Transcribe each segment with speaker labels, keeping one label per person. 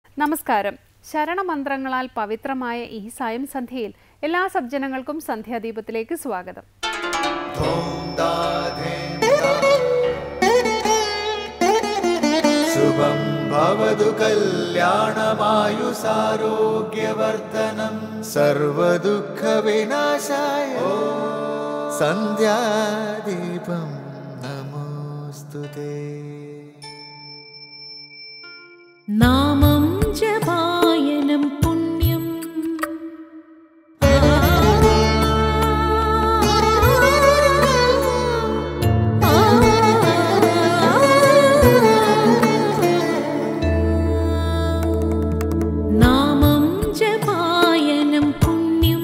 Speaker 1: നമസ്കാരം. ശരണമന്ത്രങ്ങളാൽ പവിത്രമായ ഈ സായം സന്ധ്യയിൽ എല്ലാ സജ്ജനങ്ങൾക്കും സന്ധ്യാദീപത്തിലേക്ക് സ്വാഗതം.
Speaker 2: ശുഭം ഭവതു കല്യാണമായുസാരോഗ്യവർദ്ധനം സർവദുഃഖ വിനാശായ സന്ധ്യാദീപം നമോസ്തുതേ.
Speaker 3: നാമം ജപായനം പുണ്യം നാമം ജപായനം പുണ്യം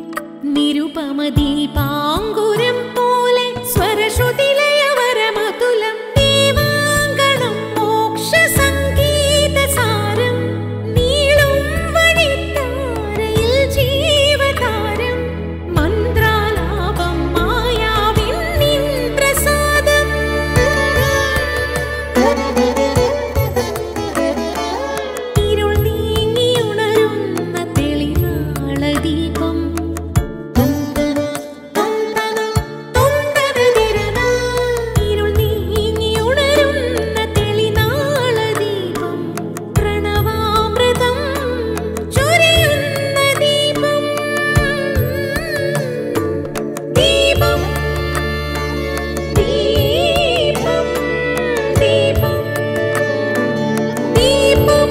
Speaker 3: നിരുപമദീപാങ്കുരം പോലെ സ്വരശ്രുതിലയവരമതുലം ദീവാങ്കണം മോക്ഷ സംഗീതസാരം നീളും വഴിത്താരയിൽ ജീവതാരം മന്ത്രാലാപം മായാവിൻ നിൻ പ്രസാദം. ഇരുൾ നീങ്ങിയുണരുന്ന തെളിനാളദീപം ഇരുൾ നീങ്ങിയുണരുന്ന തെളിനാളദീപം പ്രണവാമൃതം ചൊരിയുന്ന ദീപം. ദീപം ദീപം ദീപം ദീപം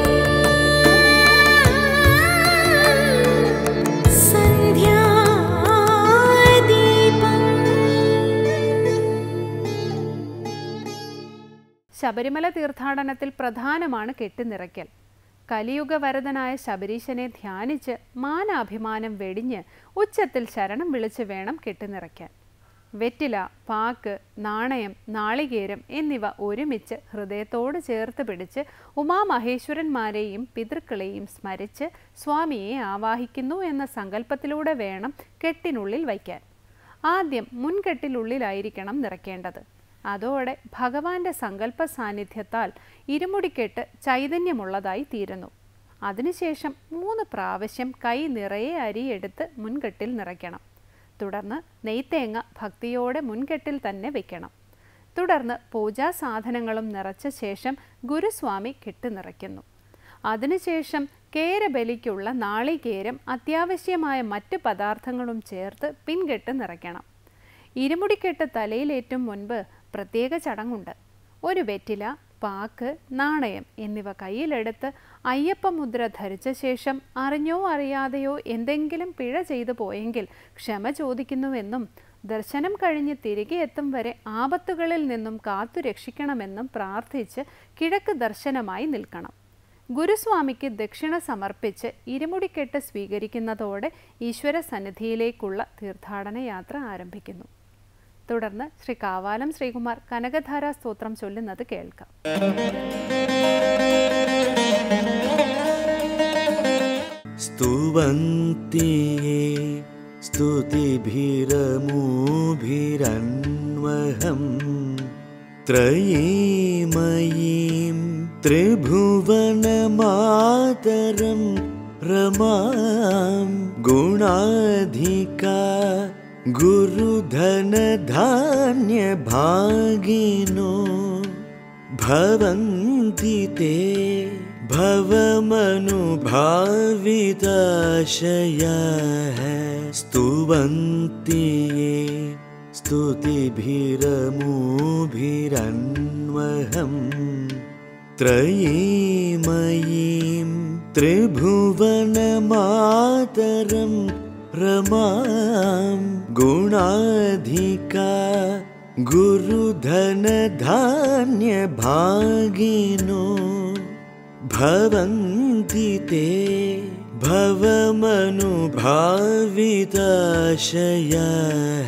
Speaker 1: ശബരിമല തീർത്ഥാടനത്തിൽ പ്രധാനമാണ് കെട്ടിനിറയ്ക്കൽ. കലിയുഗവരദനായ ശബരീശനെ ധ്യാനിച്ച് മാനാഭിമാനം വെടിഞ്ഞ് ഉച്ചത്തിൽ ശരണം വിളിച്ച് വേണം കെട്ടിനിറയ്ക്കാൻ. വെറ്റില, പാക്ക്, നാണയം, നാളികേരം എന്നിവ ഒരുമിച്ച് ഹൃദയത്തോട് ചേർത്ത് പിടിച്ച് ഉമാമഹേശ്വരന്മാരെയും പിതൃക്കളെയും സ്മരിച്ച് സ്വാമിയെ ആവാഹിക്കുന്നു എന്ന സങ്കല്പത്തിലൂടെ വേണം കെട്ടിനുള്ളിൽ വയ്ക്കാൻ. ആദ്യം മുൻകെട്ടിലുള്ളിലായിരിക്കണം നിറയ്ക്കേണ്ടത്. അതോടെ ഭഗവാന്റെ സങ്കല്പ സാന്നിധ്യത്താൽ ഇരുമുടിക്കെട്ട് ചൈതന്യമുള്ളതായി തീരുന്നു. അതിനുശേഷം 3 പ്രാവശ്യം കൈ നിറയെ അരിയെടുത്ത് മുൻകെട്ടിൽ നിറയ്ക്കണം. തുടർന്ന് നെയ്ത്തേങ്ങ ഭക്തിയോടെ മുൻകെട്ടിൽ തന്നെ വയ്ക്കണം. തുടർന്ന് പൂജാ സാധനങ്ങളും നിറച്ച ശേഷം ഗുരുസ്വാമി കെട്ട് നിറയ്ക്കുന്നു. അതിനുശേഷം കേരബലിക്കുള്ള നാളികേരം അത്യാവശ്യമായ മറ്റ് പദാർത്ഥങ്ങളും ചേർത്ത് പിൻകെട്ട് നിറയ്ക്കണം. ഇരുമുടിക്കെട്ട് തലയിലേറ്റും മുൻപ് പ്രത്യേക ചടങ്ങുണ്ട്. ഒരു വെറ്റില, പാക്ക്, നാണയം എന്നിവ കയ്യിലെടുത്ത് അയ്യപ്പമുദ്ര ധരിച്ച ശേഷം അറിഞ്ഞോ അറിയാതെയോ എന്തെങ്കിലും പിഴ ചെയ്തു പോയെങ്കിൽ ക്ഷമ ചോദിക്കുന്നുവെന്നും ദർശനം കഴിഞ്ഞ് തിരികെ എത്തും വരെ ആപത്തുകളിൽ നിന്നും കാത്തു രക്ഷിക്കണമെന്നും പ്രാർത്ഥിച്ച് കിഴക്ക് ദർശനമായി നിൽക്കണം. ഗുരുസ്വാമിക്ക് ദക്ഷിണ സമർപ്പിച്ച് ഇരുമുടിക്കെട്ട് സ്വീകരിക്കുന്നതോടെ ഈശ്വര സന്നിധിയിലേക്കുള്ള തീർത്ഥാടന യാത്ര ആരംഭിക്കുന്നു. തുടർന്ന് ശ്രീ കാവാലം ശ്രീകുമാർ കനകധാരാ സ്തോത്രം ചൊല്ലുന്നത് കേൾക്കാം.
Speaker 2: സ്തുവന്തിയേ സ്തുതിഭിരമൂഭിരന്വഹം ത്രയീമയീം ത്രിഭുവനമാതരം രമാം ഗുണാധികാ ഗുരുധനധാന്യഭാഗിനോ ഭവന്തി തേ ഭവമനുഭാവിതാശയാഃ സ്തുവന്തിയേ സ്തുതിഭിരമൂഭിരന്വഹം ത്രയീമയീം ത്രിഭുവനമാതരം രമാം ഗുണാധികാ ഗുരുധനധാന്യഭാഗിനോ ഭവന്തി തേ ഭവമനുഭാവിതാശയാഃ.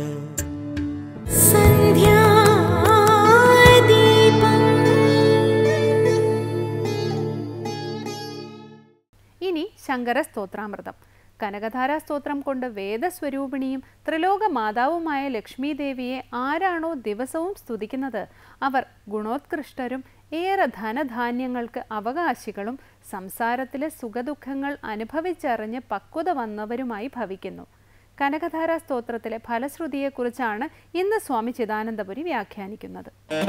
Speaker 1: ഇനി ശങ്കര സ്തോത്രാമൃതം. കനകധാരാ സ്തോത്രം കൊണ്ട് വേദസ്വരൂപിണിയും ത്രിലോക മാതാവുമായ ലക്ഷ്മി ദേവിയെ ആരാണോ ദിവസവും സ്തുതിക്കുന്നത് അവർ ഗുണോത്കൃഷ്ടരും ഏറെ ധനധാന്യങ്ങൾക്ക് അവകാശികളും സംസാരത്തിലെ സുഖദുഃഖങ്ങൾ അനുഭവിച്ചറിഞ്ഞ് പക്വത വന്നവരുമായി ഭവിക്കുന്നു. കനകധാര സ്തോത്രത്തിലെ ഫലശ്രുതിയെക്കുറിച്ചാണ് ഇന്ന് സ്വാമി ചിദാനന്ദപുരി വ്യാഖ്യാനിക്കുന്നത്.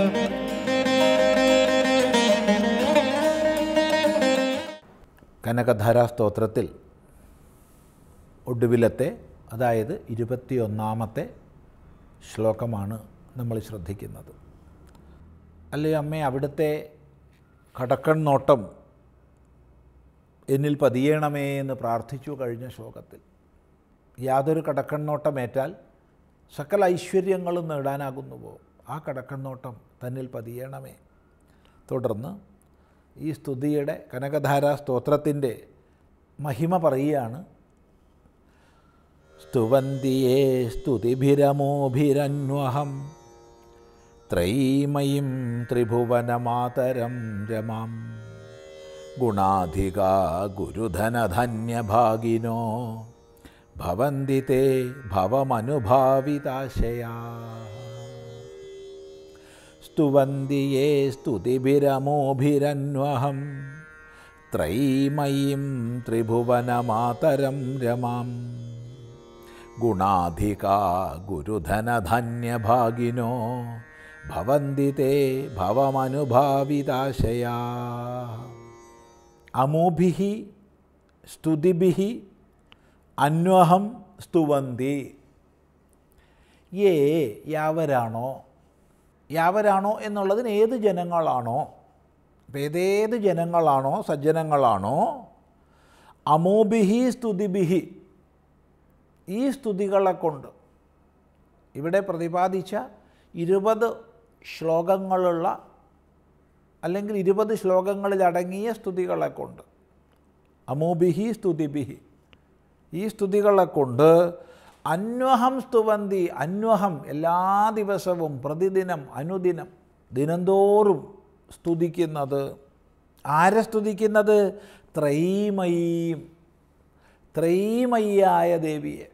Speaker 4: കനകധാര സ്തോത്രത്തിൽ ഒടുവിലത്തെ, അതായത് 21ാമത്തെ ശ്ലോകമാണ് നമ്മൾ ശ്രദ്ധിക്കുന്നത്. അല്ലേ അമ്മേ, അവിടുത്തെ കടക്കണ്ണോട്ടം എന്നിൽ പതിയണമേ എന്ന് പ്രാർത്ഥിച്ചു കഴിഞ്ഞ ശ്ലോകത്തിൽ. യാതൊരു കടക്കണ്ണോട്ടമേറ്റാൽ സകല ഐശ്വര്യങ്ങളും നേടാനാകുന്നുവോ, ആ കടക്കണ്ണോട്ടം തന്നിൽ പതിയണമേ. തുടർന്ന് ഈ സ്തുതിയുടെ കനകധാര സ്തോത്രത്തിൻ്റെ മഹിമ പറയുകയാണ്. സ്തുവന്തിയേ സ്തുതിഭിരമോഭിരന്വഹം ത്രൈമയീം ത്രിഭുവനമാതരം രമാം ഗുണാധികാ ഗുരുധനധന്യഭാഗിനോ ഭവന്തി തേ ഭവമനുഭാവിതാശയാ. സ്തുവന്തിയേ സ്തുതിഭിരമോഭിരന്വഹം ത്രൈമയീം ത്രിഭുവനമാതരം രമാം ഗുണാധികാ ഗുരുധനധന്യഭാഗിനോ ഭവന്തി തേ ഭവമനുഭാവിതാശയാ. അമോഭിഃ സ്തുതിഭിഃ അന്വഹം സ്തുവന്തി. യാവരാണോ എന്നുള്ളതിന് ഏത് ജനങ്ങളാണോ, അപ്പം ഏതേത് ജനങ്ങളാണോ, സജ്ജനങ്ങളാണോ, അമോഭിഃ സ്തുതിഭിഃ, ഈ സ്തുതികളെ കൊണ്ട്, ഇവിടെ പ്രതിപാദിച്ച 20 ശ്ലോകങ്ങളുള്ള അല്ലെങ്കിൽ 20 ശ്ലോകങ്ങളിലടങ്ങിയ സ്തുതികളെ കൊണ്ട്, അമോഭിഃ സ്തുതിഭിഃ, ഈ സ്തുതികളെ കൊണ്ട് അന്വഹം സ്തുവന്തി, അന്വഹം എല്ലാ ദിവസവും, പ്രതിദിനം, അനുദിനം, ദിനംതോറും സ്തുതിക്കുന്നത്. ആരെ സ്തുതിക്കുന്നത്? ത്രൈമയീം, ത്രൈമയ്യായ ദേവിയെ.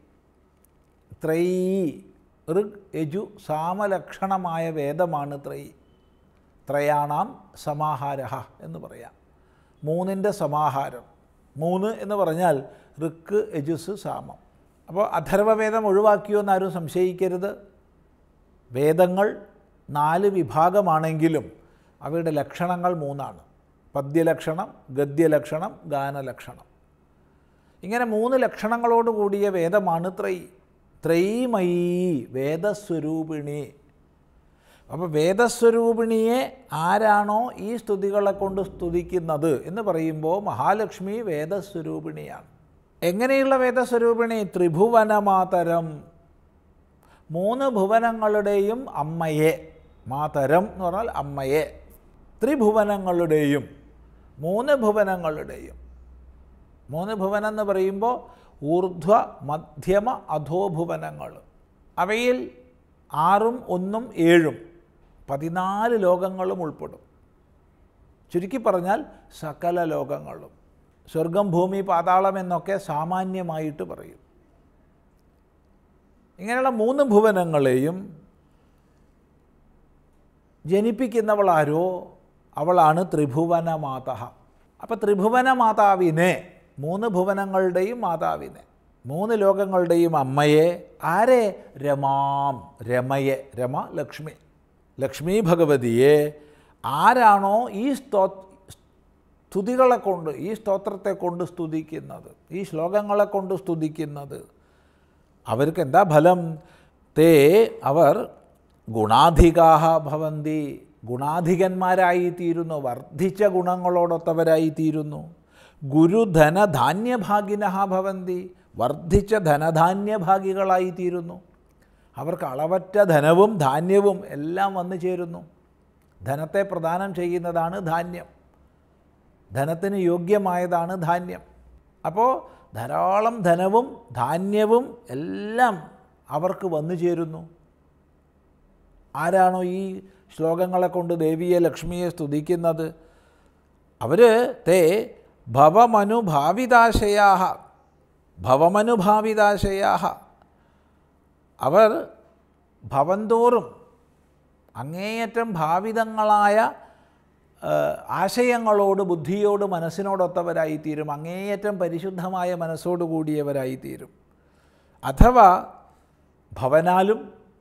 Speaker 4: ഋഗ് യജു സാമലക്ഷണമായ വേദമാണ് ത്രയാണാം സമാഹാരഃ എന്ന് പറയാം. 3ൻ്റെ സമാഹാരം. 3 എന്ന് പറഞ്ഞാൽ ഋക്ക്, യജുസ്, സാമം. അപ്പോൾ അഥർവവേദം ഒഴിവാക്കിയോ എന്നാരും സംശയിക്കരുത്. വേദങ്ങൾ 4 വിഭാഗമാണെങ്കിലും അവയുടെ ലക്ഷണങ്ങൾ 3ആണ്. പദ്യലക്ഷണം, ഗദ്യലക്ഷണം, ഗാനലക്ഷണം. ഇങ്ങനെ 3 ലക്ഷണങ്ങളോട് കൂടിയ വേദമാണ് ത്രൈമയീ, വേദസ്വരൂപിണി. അപ്പോൾ വേദസ്വരൂപിണിയെ ആരാണോ ഈ സ്തുതികളെ കൊണ്ട് സ്തുതിക്കുന്നത് എന്ന് പറയുമ്പോൾ മഹാലക്ഷ്മി വേദസ്വരൂപിണിയാണ്. എങ്ങനെയുള്ള വേദസ്വരൂപിണി? ത്രിഭുവനമാതരം, 3 ഭുവനങ്ങളുടെയും അമ്മയെ. മാതരം എന്ന് പറഞ്ഞാൽ അമ്മയെ. ത്രിഭുവനങ്ങളുടെയും, 3 ഭുവനങ്ങളുടെയും. 3 ഭുവനം എന്ന് പറയുമ്പോൾ ഊർധ്വ, മധ്യമ, അധോഭുവനങ്ങൾ. അവയിൽ 6ഉം 1ഉം 7ഉം 14 ലോകങ്ങളും ഉൾപ്പെടും. ചുരുക്കി പറഞ്ഞാൽ സകല ലോകങ്ങളും. സ്വർഗം, ഭൂമി, പാതാളം എന്നൊക്കെ സാമാന്യമായിട്ട് പറയും. ഇങ്ങനെയുള്ള 3 ഭുവനങ്ങളെയും ജനിപ്പിക്കുന്നവളാരോ അവളാണ് ത്രിഭുവനമാതഃ. അപ്പോൾ ത്രിഭുവനമാതാവിനെ, 3 ഭുവനങ്ങളുടെയും മാതാവിനെ, 3 ലോകങ്ങളുടെയും അമ്മയെ, ആരെ? രമാം, രമയെ. രമ ലക്ഷ്മി, ലക്ഷ്മി ഭഗവതിയെ ആരാണോ ഈ സ്തുതികളെ കൊണ്ട്, ഈ സ്തോത്രത്തെ കൊണ്ട് സ്തുതിക്കുന്നത്, ഈ ശ്ലോകങ്ങളെ കൊണ്ട് സ്തുതിക്കുന്നത്, അവർക്ക് എന്താ ഫലം? തേ, അവർ ഗുണാധികാഹ ഭവന്തി, ഗുണാധികന്മാരായിത്തീരുന്നു, വർദ്ധിച്ച ഗുണങ്ങളോടൊത്തവരായിത്തീരുന്നു. ഗുരുധനധാന്യഭാഗിനഃ ഭവന്തി, വർദ്ധിച്ച ധനധാന്യഭാഗികളായിത്തീരുന്നു. അവർക്ക് അളവറ്റ ധനവും ധാന്യവും എല്ലാം വന്നു ചേരുന്നു. ധനത്തെ പ്രദാനം ചെയ്യുന്നതാണ് ധാന്യം, ധനത്തിന് യോഗ്യമായതാണ് ധാന്യം. അപ്പോൾ ധാരാളം ധനവും ധാന്യവും എല്ലാം അവർക്ക് വന്നു ചേരുന്നു. ആരാണോ ഈ ശ്ലോകങ്ങളെ കൊണ്ട് ദേവിയെ, ലക്ഷ്മിയെ സ്തുതിക്കുന്നത്? അവർ തേ ഭവമനുഭാവിതാശയാഹ, ഭവമനുഭാവിതാശയാഹ, അവർ ഭവന്തോറും അങ്ങേയറ്റം ഭാവിതങ്ങളായ ആശയങ്ങളോട്, ബുദ്ധിയോട്, മനസ്സിനോടൊത്തവരായിത്തീരും. അങ്ങേയറ്റം പരിശുദ്ധമായ മനസ്സോട് കൂടിയവരായിത്തീരും. അഥവാ ഭവനാലും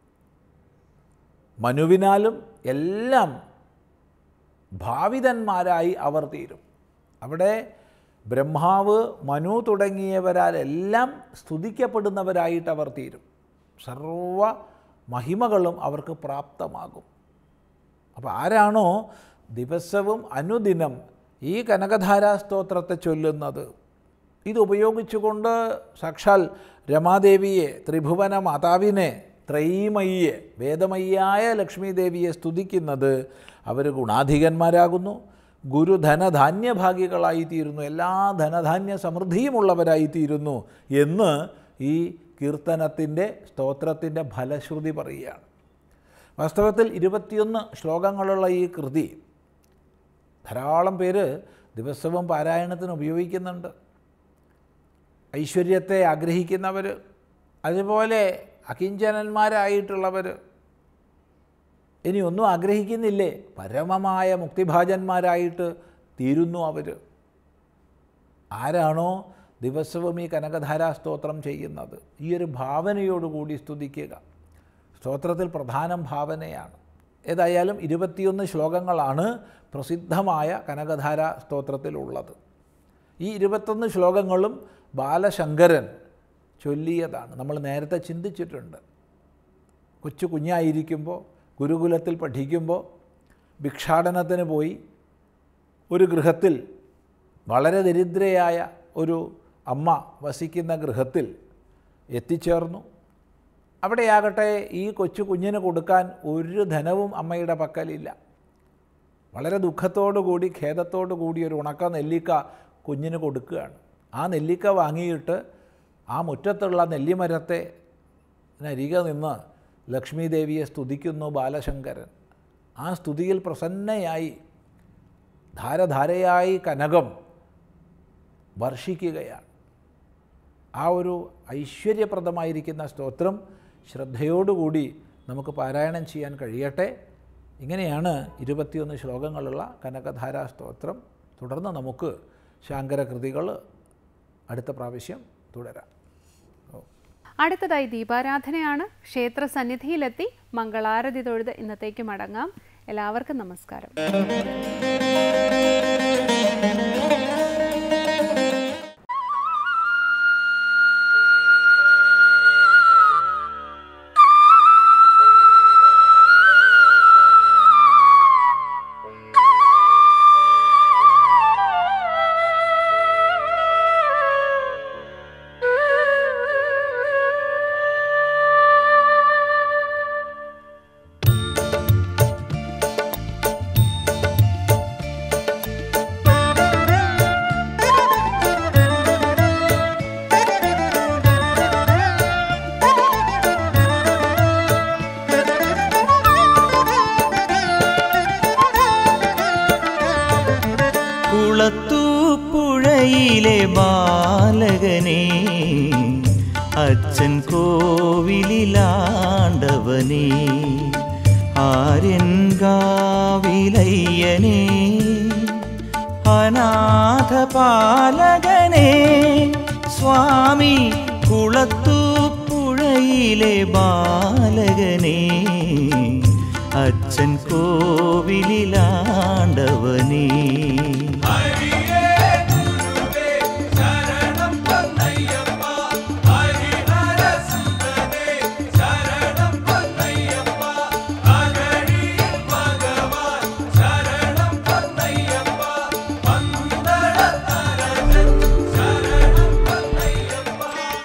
Speaker 4: മനുവിനാലും എല്ലാം ഭാവിതന്മാരായി അവർ തീരും. അവിടെ ബ്രഹ്മാവ്, മനു തുടങ്ങിയവരാലെല്ലാം സ്തുതിക്കപ്പെടുന്നവരായിട്ട് അവർ തീരും. സർവ മഹിമകളും അവർക്ക് പ്രാപ്തമാകും. അപ്പോൾ ആരാണോ ദിവസവും അനുദിനം ഈ കനകധാരാ സ്തോത്രത്തെ ചൊല്ലുന്നത്, ഇതുപയോഗിച്ചുകൊണ്ട് സാക്ഷാൽ രമാദേവിയെ, ത്രിഭുവന മാതാവിനെ, ത്രയീമയ്യെ, വേദമയ്യായ ലക്ഷ്മി ദേവിയെ സ്തുതിക്കുന്നത്, അവർ ഗുണാധികന്മാരാകുന്നു. ഗുരുധനധാന്യഭാഗികളായിത്തീരുന്നു, എല്ലാ ധനധാന്യ സമൃദ്ധിയുമുള്ളവരായിത്തീരുന്നു എന്ന് ഈ കീർത്തനത്തിൻ്റെ, സ്തോത്രത്തിൻ്റെ ഫലശ്രുതി പറയുകയാണ്. വാസ്തവത്തിൽ 21 ശ്ലോകങ്ങളുള്ള ഈ കൃതി ധാരാളം പേര് ദിവസവും പാരായണത്തിന് ഉപയോഗിക്കുന്നുണ്ട്. ഐശ്വര്യത്തെ ആഗ്രഹിക്കുന്നവർ, അതുപോലെ അകിഞ്ചനന്മാരായിട്ടുള്ളവർ, ഇനി ഒന്നും ആഗ്രഹിക്കുന്നില്ലേ, പരമമായ മുക്തിഭാജന്മാരായിട്ട് തീരുന്നു അവർ. ആരാണോ ദിവസവും ഈ കനകധാരാ സ്തോത്രം ചെയ്യുന്നത്, ഈ ഒരു ഭാവനയോടുകൂടി സ്തുതിക്കുക. സ്തോത്രത്തിൽ പ്രധാനം ഭാവനയാണ്. ഏതായാലും 21 ശ്ലോകങ്ങളാണ് പ്രസിദ്ധമായ കനകധാരാ സ്തോത്രത്തിലുള്ളത്. ഈ 21 ശ്ലോകങ്ങളും ബാലശങ്കരൻ ചൊല്ലിയതാണ്. നമ്മൾ നേരത്തെ ചിന്തിച്ചിട്ടുണ്ട്. കൊച്ചു കുഞ്ഞായിരിക്കുമ്പോൾ, ഗുരുകുലത്തിൽ പഠിക്കുമ്പോൾ, ഭിക്ഷാടനത്തിന് പോയി ഒരു ഗൃഹത്തിൽ, വളരെ ദരിദ്രയായ ഒരു അമ്മ വസിക്കുന്ന ഗൃഹത്തിൽ എത്തിച്ചേർന്നു. അവിടെയാകട്ടെ ഈ കൊച്ചു കുഞ്ഞിന് കൊടുക്കാൻ ഒരു ധനവും അമ്മയുടെ പക്കലില്ല. വളരെ ദുഃഖത്തോടു കൂടി, ഖേദത്തോടു കൂടി ഒരു ഉണക്ക നെല്ലിക്ക കുഞ്ഞിന് കൊടുക്കുകയാണ്. ആ നെല്ലിക്ക വാങ്ങിയിട്ട് ആ മുറ്റത്തുള്ള നെല്ലിമരത്തെ അരികെ നിന്ന് ലക്ഷ്മി ദേവിയെ സ്തുതിക്കുന്നു ബാലശങ്കരൻ. ആ സ്തുതിയിൽ പ്രസന്നയായി ധാരധാരയായി കനകം വർഷിക്കുകയാണ്. ആ ഒരു ഐശ്വര്യപ്രദമായിരിക്കുന്ന സ്തോത്രം ശ്രദ്ധയോടുകൂടി നമുക്ക് പാരായണം ചെയ്യാൻ കഴിയട്ടെ. ഇങ്ങനെയാണ് 21 ശ്ലോകങ്ങളുള്ള കനകധാരാ സ്തോത്രം. തുടർന്ന് നമുക്ക് ശാങ്കരകൃതികൾ അടുത്ത പ്രാവശ്യം തുടരാം.
Speaker 1: അടുത്തതായി ദീപാരാധനയാണ്. ക്ഷേത്ര സന്നിധിയിലെത്തി മംഗളാരതി തൊഴുത് ഇന്നത്തേക്ക് മടങ്ങാം. എല്ലാവർക്കും നമസ്കാരം.
Speaker 2: കുളത്തൂപ്പുഴയിലെ ബാലകനെ, അച്ഛൻ കോവിലിലാണ്ടവനെ, ആര്യൻകാവിലയ്യനെ, അനാഥപാലകനെ, സ്വാമി കുളത്തൂപ്പുഴയിലെ ബാലകനെ, അച്ഛൻ കോവിലിലാണ്ടവനെ.